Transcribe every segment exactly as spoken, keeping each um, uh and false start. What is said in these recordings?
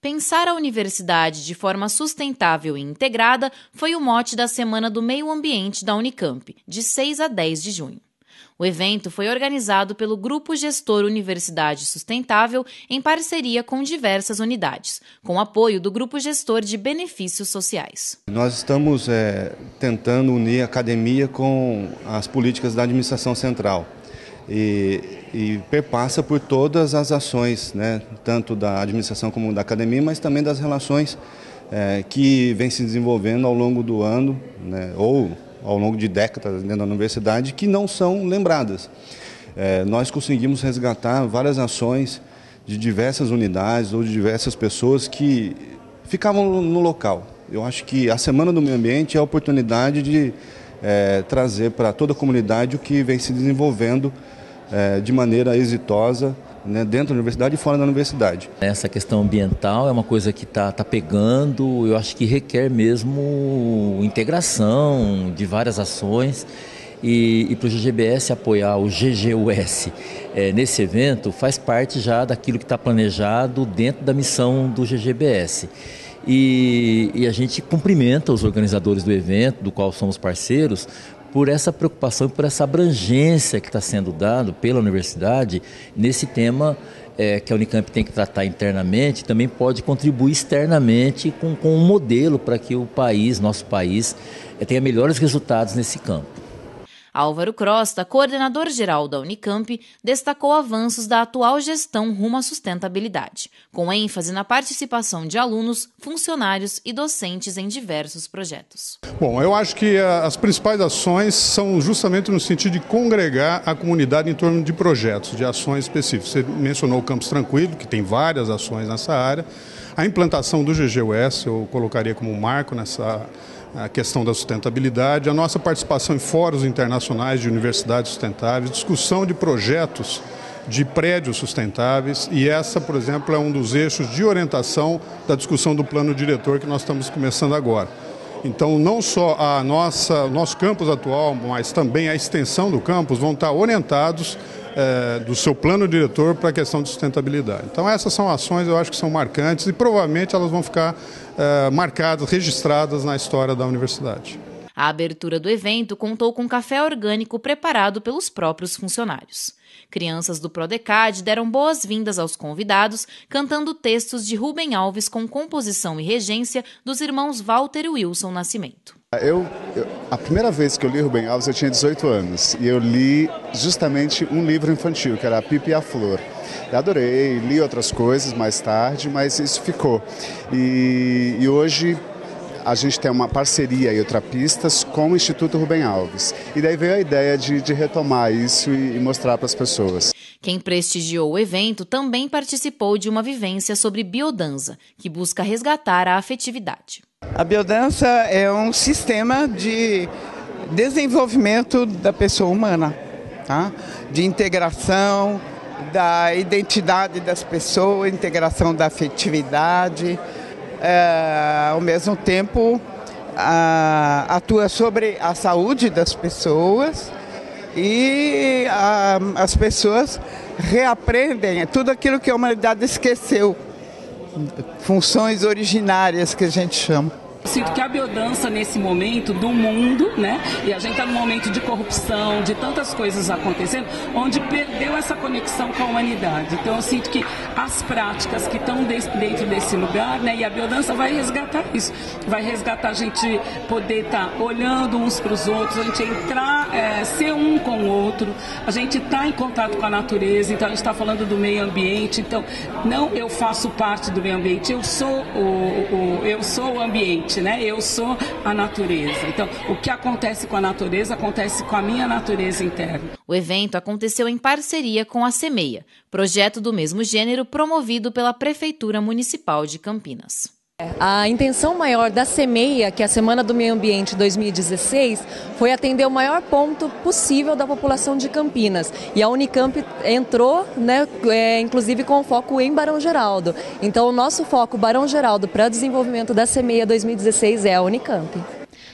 Pensar a universidade de forma sustentável e integrada foi o mote da Semana do Meio Ambiente da Unicamp, de seis a dez de junho. O evento foi organizado pelo Grupo Gestor Universidade Sustentável em parceria com diversas unidades, com apoio do Grupo Gestor de Benefícios Sociais. Nós estamos é, tentando unir a academia com as políticas da administração central e, e perpassa por todas as ações, né, tanto da administração como da academia, mas também das relações é, que vêm se desenvolvendo ao longo do ano, né, ou ao longo de décadas dentro da universidade, que não são lembradas. É, nós conseguimos resgatar várias ações de diversas unidades ou de diversas pessoas que ficavam no local. Eu acho que a Semana do Meio Ambiente é a oportunidade de é, trazer para toda a comunidade o que vem se desenvolvendo é, de maneira exitosa, né, dentro da universidade e fora da universidade. Essa questão ambiental é uma coisa que está tá pegando, eu acho que requer mesmo integração de várias ações e, e para o G G B S apoiar o G G U S é, nesse evento faz parte já daquilo que está planejado dentro da missão do G G B S. E, e a gente cumprimenta os organizadores do evento, do qual somos parceiros, por essa preocupação e por essa abrangência que está sendo dado pela universidade nesse tema é, que a Unicamp tem que tratar internamente, também pode contribuir externamente com, com um modelo para que o país, nosso país, é, tenha melhores resultados nesse campo. Álvaro Crosta, coordenador-geral da Unicamp, destacou avanços da atual gestão rumo à sustentabilidade, com ênfase na participação de alunos, funcionários e docentes em diversos projetos. Bom, eu acho que as principais ações são justamente no sentido de congregar a comunidade em torno de projetos, de ações específicas. Você mencionou o Campus Tranquilo, que tem várias ações nessa área. A implantação do G G U S eu colocaria como um marco nessa a questão da sustentabilidade, a nossa participação em fóruns internacionais de universidades sustentáveis, discussão de projetos de prédios sustentáveis, e essa, por exemplo, é um dos eixos de orientação da discussão do plano diretor que nós estamos começando agora. Então, não só a nossa, o nosso campus atual, mas também a extensão do campus vão estar orientados é, do seu plano diretor para a questão de sustentabilidade. Então, essas são ações, eu acho que são marcantes e provavelmente elas vão ficar é, marcadas, registradas na história da universidade. A abertura do evento contou com café orgânico preparado pelos próprios funcionários. Crianças do Prodecad deram boas-vindas aos convidados, cantando textos de Rubem Alves com composição e regência dos irmãos Walter e Wilson Nascimento. Eu, eu, a primeira vez que eu li Rubem Alves eu tinha dezoito anos e eu li justamente um livro infantil, que era A Pipa e a Flor. Eu adorei, li outras coisas mais tarde, mas isso ficou. E, e hoje a gente tem uma parceria e Ultrapistas com o Instituto Rubem Alves. E daí veio a ideia de, de retomar isso e, e mostrar para as pessoas. Quem prestigiou o evento também participou de uma vivência sobre biodança, que busca resgatar a afetividade. A biodança é um sistema de desenvolvimento da pessoa humana, tá? De integração da identidade das pessoas, integração da afetividade. É, ao mesmo tempo, a, atua sobre a saúde das pessoas e a, as pessoas reaprendem tudo aquilo que a humanidade esqueceu, funções originárias que a gente chama. Eu sinto que a biodança nesse momento do mundo, né, e a gente está num momento de corrupção, de tantas coisas acontecendo, onde perdeu essa conexão com a humanidade. Então eu sinto que as práticas que estão dentro desse lugar, né, e a biodança vai resgatar isso, vai resgatar a gente poder estar tá olhando uns para os outros, a gente entrar, é, ser um com o outro, a gente está em contato com a natureza, então a gente está falando do meio ambiente, então não eu faço parte do meio ambiente, eu sou o, o, eu sou o ambiente. Né? Eu sou a natureza. Então, o que acontece com a natureza, acontece com a minha natureza interna. O evento aconteceu em parceria com a Semeia, projeto do mesmo gênero promovido pela Prefeitura Municipal de Campinas. A intenção maior da Semeia, que é a Semana do Meio Ambiente dois mil e dezesseis, foi atender o maior ponto possível da população de Campinas. E a Unicamp entrou, né, é, inclusive com foco em Barão Geraldo. Então o nosso foco Barão Geraldo para o desenvolvimento da Semeia dois mil e dezesseis é a Unicamp.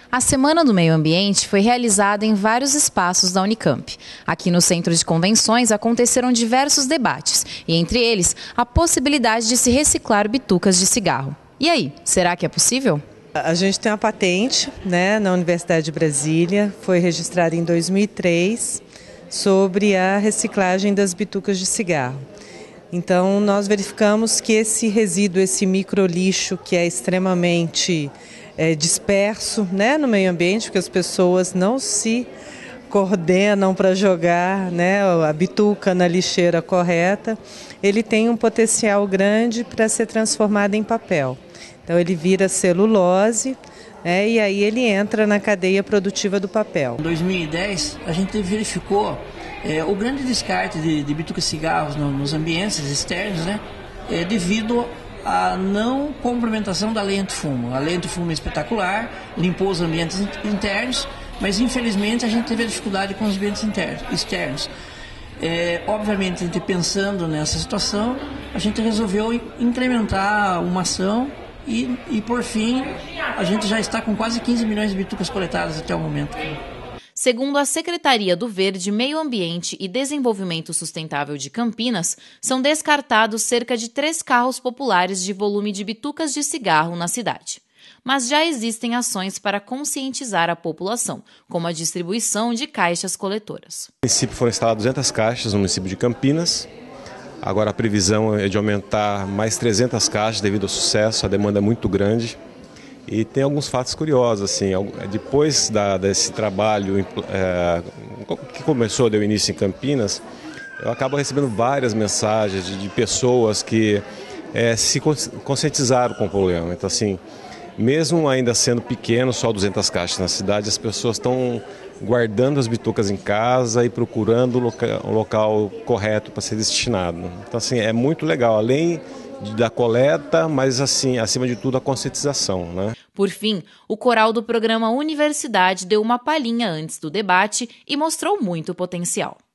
A Semana do Meio Ambiente foi realizada em vários espaços da Unicamp. Aqui no Centro de Convenções aconteceram diversos debates, e entre eles, a possibilidade de se reciclar bitucas de cigarro. E aí, será que é possível? A gente tem uma patente, né, na Universidade de Brasília, foi registrada em dois mil e três, sobre a reciclagem das bitucas de cigarro. Então, nós verificamos que esse resíduo, esse microlixo que é extremamente é, disperso, né, no meio ambiente, porque as pessoas não se coordenam para jogar, né, a bituca na lixeira correta, ele tem um potencial grande para ser transformado em papel. Então ele vira celulose, né, e aí ele entra na cadeia produtiva do papel. Em dois mil e dez, a gente verificou é, o grande descarte de, de bitucas e cigarros no, nos ambientes externos, né, é, devido à não complementação da lei antifumo. A lei antifumo é espetacular, limpou os ambientes internos, mas infelizmente a gente teve dificuldade com os ambientes internos, externos. É, obviamente, a gente pensando nessa situação, a gente resolveu incrementar uma ação e, e, por fim, a gente já está com quase quinze milhões de bitucas coletadas até o momento. Segundo a Secretaria do Verde, Meio Ambiente e Desenvolvimento Sustentável de Campinas, são descartados cerca de três carros populares de volume de bitucas de cigarro na cidade. Mas já existem ações para conscientizar a população, como a distribuição de caixas coletoras. No município foram instaladas duzentas caixas no município de Campinas. Agora a previsão é de aumentar mais trezentas caixas devido ao sucesso, a demanda é muito grande. E tem alguns fatos curiosos, assim, depois da, desse trabalho é, que começou, deu início em Campinas, eu acabo recebendo várias mensagens de, de pessoas que é, se conscientizaram com o problema. Então, assim, mesmo ainda sendo pequeno, só duzentas caixas na cidade, as pessoas estão guardando as bitucas em casa e procurando o local, o local correto para ser destinado. Então, assim, é muito legal, além da coleta, mas, assim, acima de tudo, a conscientização, né? Por fim, o coral do programa Universidade deu uma palhinha antes do debate e mostrou muito potencial.